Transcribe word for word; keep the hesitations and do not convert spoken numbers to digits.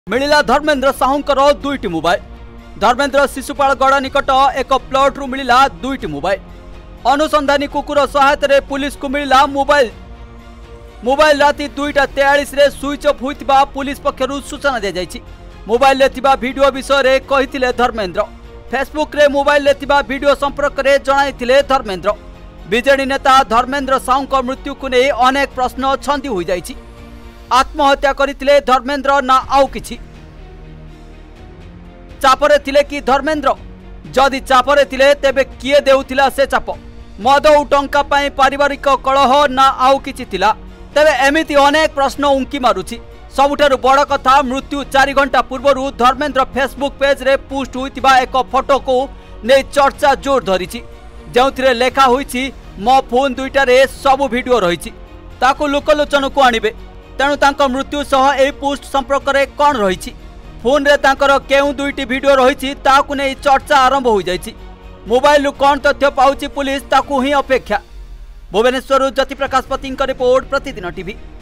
मिलिला धर्मेंद्र साहूंकर दुईटी मोबाइल। धर्मेंद्र शिशुपालगढ़ निकट एक प्लॉट रु मिलिला दुईटी मोबाइल। अनुसंधानी कुकुर सहायता पुलिस को मिलिला मोबाइल। मोबाइल राति दुईटा तेयालीस रे स्विच ऑफ होइतिबा पुलिस पक्षरु सूचना दी जाइछि। मोबाइल थिबा वीडियो विषय रे कहिथिले धर्मेंद्र। फेसबुक रे मोबाइल ले थिबा वीडियो संपर्क रे जणाइथिले धर्मेंद्र। बीजेडी नेता धर्मेंद्र साहूंकर मृत्यु को नहीं अनेक प्रश्न छंदी हो जाइछि। आत्महत्या करथिले धर्मेंद्र ना आउ किछि? चापरे थिले कि धर्मेंद्र? जदि चापरे थिले तेबे किए देउथिला से चाप? मद और टंका पई पारिवारिक कलह ना आउ किछि थिला? तेबे एमिति अनेक प्रश्न उंकी मारुछि। सबुठारु बड़ कथा, मृत्यु चार घंटा पूर्व धर्मेंद्र फेसबुक पेज रे पोस्ट होइतिबा एक फोटो को नै चर्चा जोर धरिछि। जोथिरे लेखा होइछि मो फोन दुईटारे सबु वीडियो रहिछि, ताकू लोकलोचन को आनिबे। तेणु तांको मृत्यु सह ए पोस्ट संपर्क रे कोन रहिछि? फोन रे तांकर केउ दुईटी वीडियो रहिछि ताकू नै चर्चा आरंभ हो जाइछि। मोबाइल रु कोन तथ्य पाउछि पुलिस ताकू ही अपेक्षा। भुवनेश्वर ज्योति प्रकाश पति रिपोर्ट, प्रतिदिन टीवी।